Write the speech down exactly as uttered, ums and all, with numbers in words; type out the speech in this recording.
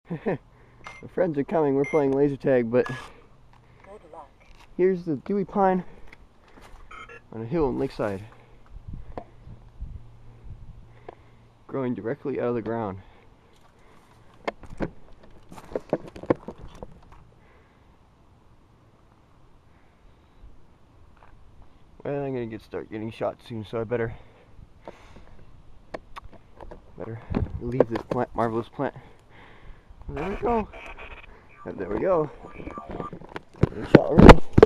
My friends are coming. We're playing laser tag, but Good luck. Here's the Dewy Pine on a hill in Lakeside, growing directly out of the ground. Well, I'm gonna get start getting shot soon, so I better better leave this plant, marvelous plant. There we go. And there we go. Getting shot already.